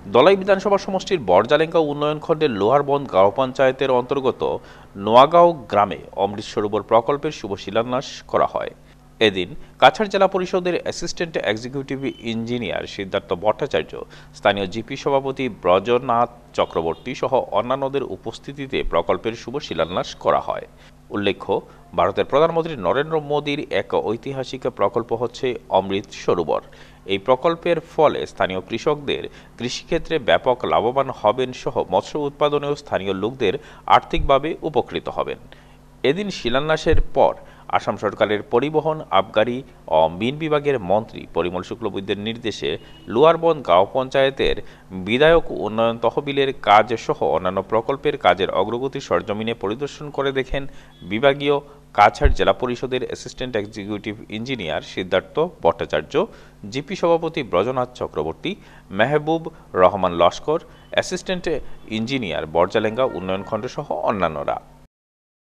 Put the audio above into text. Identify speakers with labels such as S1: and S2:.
S1: দলাই বিধানসভা সমষ্টির বড়জালেঙ্গা উন্নয়ন খণ্ডের লোহারবন্দ গাঁও পঞ্চায়েতের অন্তর্গত নোয়াগাঁও গ্রামে অমৃত সরোবর প্রকল্পের শুভ শিলান্যাস করা হয়। এদিন কাছাড় জেলা পরিষদের assistant executive engineer Siddhartha Bhattacharya, স্থানীয় জিপি সভাপতি ব্রজনাথ চক্রবর্তী সহ অন্যান্যদের উপস্থিতিতে প্রকল্পের শুভ শিলান্যাস করা হয়। উল্লেখ্য, ভারতের প্রধানমন্ত্রী নরেন্দ্র মোদীর এক ঐতিহাসিক প্রকল্প হচ্ছে অমৃত সরোবর। এই প্রকল্পের ফলে স্থানীয় কৃষকদের কৃষিক্ষেত্রে ব্যাপক লাভবান হবেন সহ মৎস্য উৎপাদনেও স্থানীয় লোকদের আর্থিকভাবে উপকৃত হবেন। এদিন শিলান্যাসের পর আসাম সরকারের পরিবহন, আবগারি ও মিন বিভাগের মন্ত্রী পরিমল শুক্লবৈদ্যের নির্দেশে লোহারবন্দ গাঁও পঞ্চায়েতের বিধায়ক উন্নয়ন তহবিলের কাজ সহ অন্যান্য প্রকল্পের কাজের অগ্রগতি সরজমিনে পরিদর্শন করে দেখেন বিভাগীয় কাছাড় জেলা পরিষদের assistant executive engineer Siddhartha Bhattacharya, GP সভাপতি ব্রজনাথ চক্রবর্তী, মেহবুব রহমান লস্কর, অ্যাসিস্ট্যান্ট ইঞ্জিনিয়ার বড়জালেঙ্গা উন্নয়ন খণ্ড সহ অন্যান্যরা।